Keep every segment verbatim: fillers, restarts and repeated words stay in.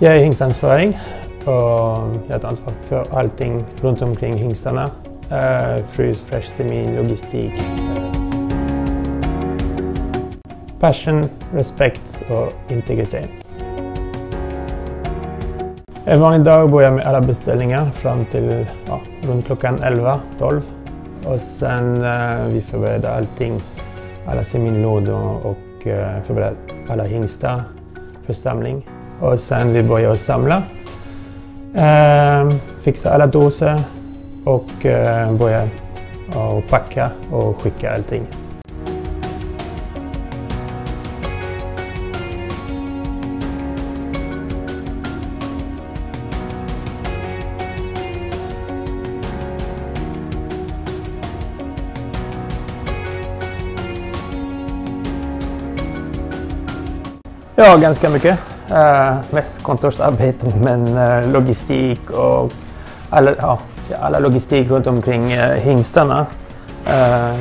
Jag är hingstansvarig och jag har ansvar för allting runt omkring hingstarna. Uh, frys, fresh, semi, logistik. Passion, respekt och integritet. En vanlig dag börjar jag med alla beställningar fram till ja, runt klockan elva tolv. Och sen uh, vi förbereder allting, alla seminlådor och uh, förbereder alla hingstar för samling. Och sen vi börjar samla, uh, fixa alla doser och uh, börja uh, packa och skicka allting. Ja, ganska mycket. Uh, mest kontorsarbete, men uh, logistik och alla, ja, alla logistik runt omkring uh, hingstarna. Uh,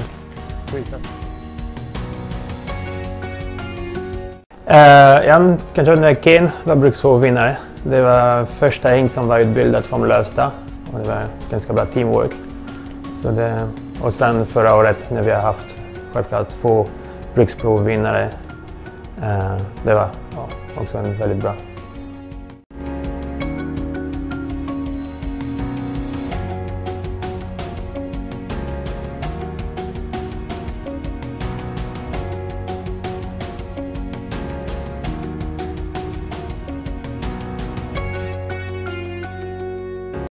uh, ja, kanske när Ken var brukshovvinnare. Det var första hingst som var utbildad från Lövsta och det var ganska bra teamwork. Så det, och sen förra året när vi har haft självklart två bruksprovvinnare. Uh, det var ja, också en väldigt bra